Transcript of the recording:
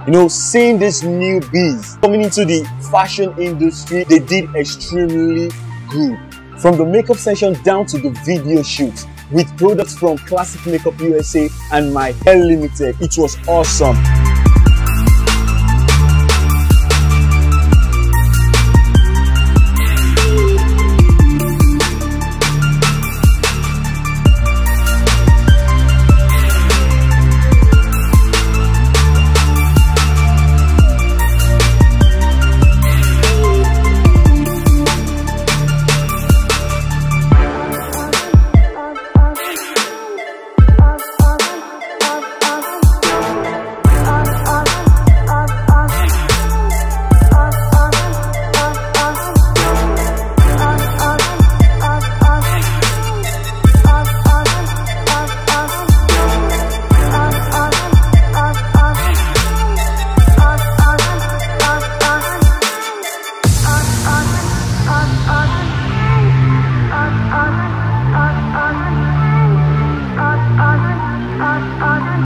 You know, seeing these newbies coming into the fashion industry, they did extremely good. From the makeup session down to the video shoots, with products from Classic Makeup USA and My Hair Limited, it was awesome.